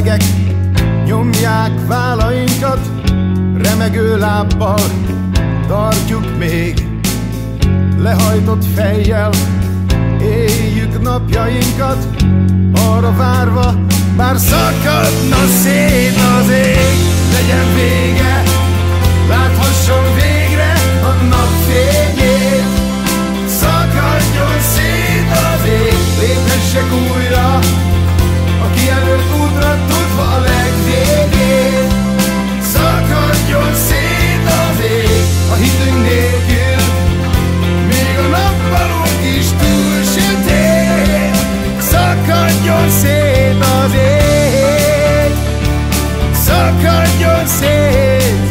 melegek nyomják vállainkat, remegő lábbal tartjuk még. Lehajtott fejjel éljük napjainkat, arra várva, bár szakadna szét az ég. Legyen vége, láthasson végre a napfényét. Szakadjon szét az ég, léphessek újra a kijelölt útra, tudva a legvégén. Szakadjon szét az ég a hitünk nélkül, még a nappalunk is túl sötét. Szakadjon szét az ég, szakadjon szét.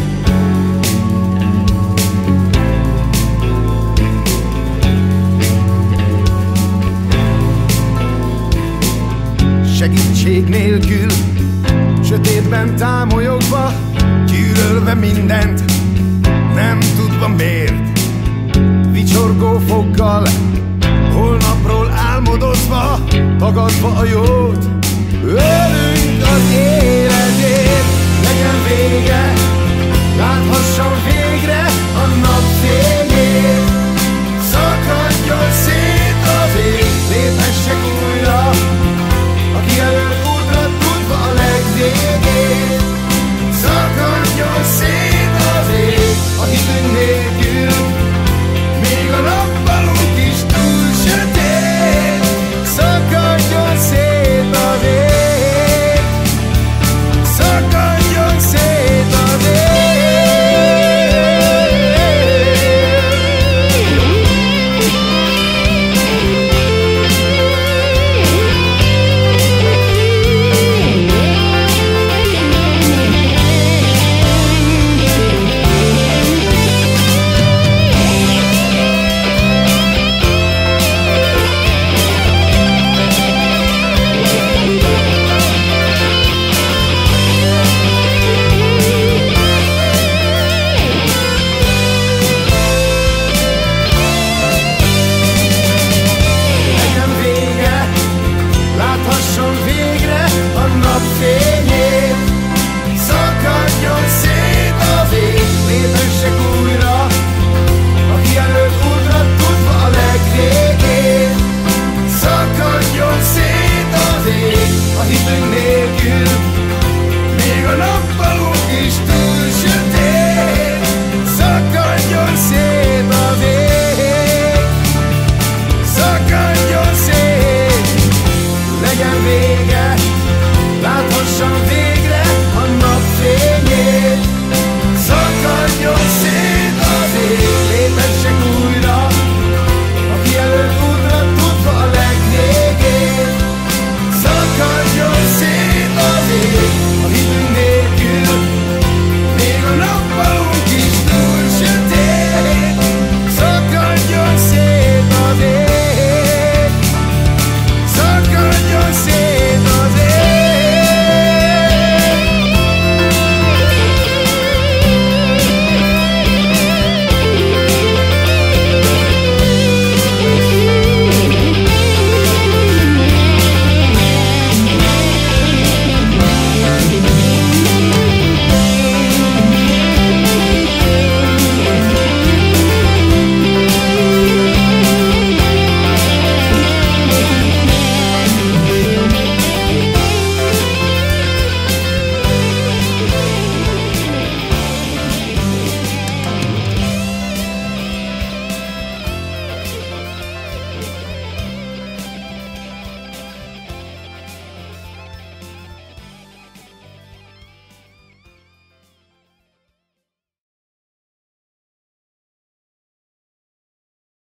Segítség nélkül, sötétben támolyogva, gyűlölve mindent, nem tudva miért. Vicsorgó foggal, holnapról álmodozva, tagadva a jót, ölünk az életért. Legyen vége, láthasson végre a napfény.